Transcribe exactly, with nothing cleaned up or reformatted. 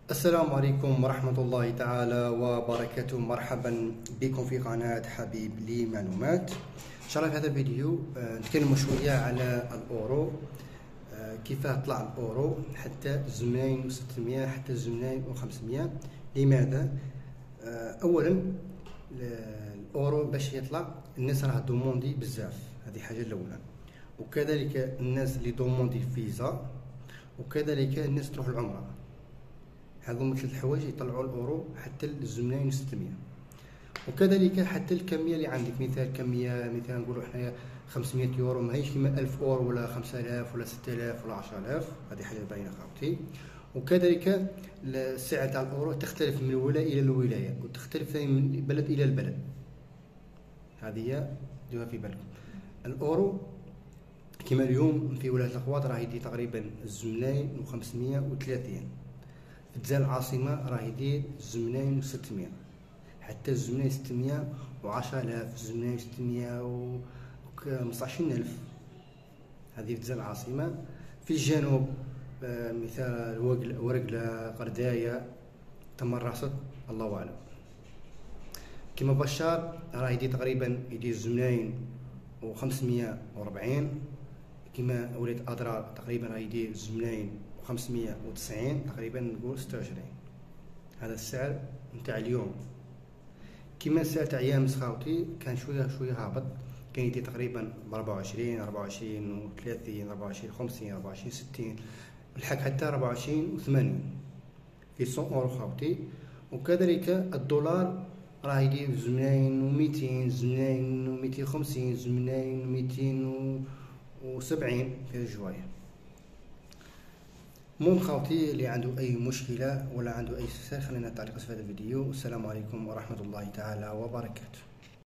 السلام عليكم ورحمة الله تعالى وبركاته. مرحبا بكم في قناة حبيب لي معلومات. إن شاء الله في هذا الفيديو آه، نتكلم شوية على الأورو، آه، كيف طلع الأورو حتى زمنين وستمية حتى زمنين وخمسمية. لماذا؟ آه، أولا الأورو باش يطلع الناس راه دوموندي بزاف، هذه حاجة الأولى، وكذلك الناس اللي دوموندي فيزا، وكذلك الناس تروح العمرة. هذو ثلاث الحوايج يطلعوا الاورو حتى الزمنين وستمية، وكذلك حتى الكميه اللي عندك. مثال كميه، مثال نقولوا حنايا خمسمية يورو ماهيش كيما ألف اورو ولا خمسة آلاف ولا ستة آلاف ولا عشرة آلاف، هذه حاجه باينه خاوتي. وكذلك السعر تاع الاورو تختلف من ولايه الى الولايه، وتختلف ثاني من بلد الى البلد. هذه ديروها في بالكم. الاورو كيما اليوم في ولايه الأقواط راه يدي تقريبا زمنين وخمسمية وثلاثين، في الجزائر العاصمة راه يدير زمنين وستمية حتى زمنين ستمية وعشرة آلاف، زمنين ستمية وخمسطاش ألف. هذه في الجزائر العاصمة. في الجنوب آه مثال ورقلة، قرداية، تم الراصد، الله أعلم. كما بشار راه يدير تقريبا يدير زمنين وخمسمية وربعين. كما ولاية أضرار تقريبا راه يدير زمنين خمسمية وتسعين، تقريبا نقول ستة وعشرين. هذا السعر نتاع اليوم. كيما السعر تاع يامس خاوتي كان شويه شويه هابط، كان يدي تقريبا ب أربعة وعشرين أربعة وعشرين وثلاثين أربعة وعشرين خمسين أربعة وعشرين ستين، لحق حتى أربعة وعشرين وثمانين في مية اورو خاوتي. وكذلك الدولار راه يدير زمنين وميتين، زمنين وميتين وخمسين، زمنين وميتين وسبعين في جوايه. المهم خاوتي اللي عنده اي مشكله ولا عنده اي استفسار خلينا تعليق في هذا الفيديو. السلام عليكم ورحمه الله تعالى وبركاته.